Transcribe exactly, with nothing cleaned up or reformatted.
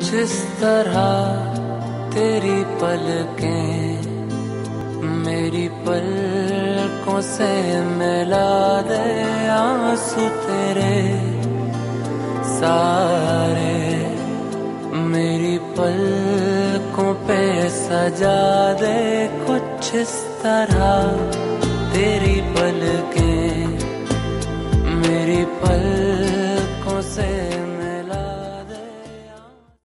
इस तरह तेरी पलकें मेरी पलकों से मिला दे, आंसू तेरे सारे मेरी पलकों पे सजा दे। कुछ इस तरह तेरी पलकें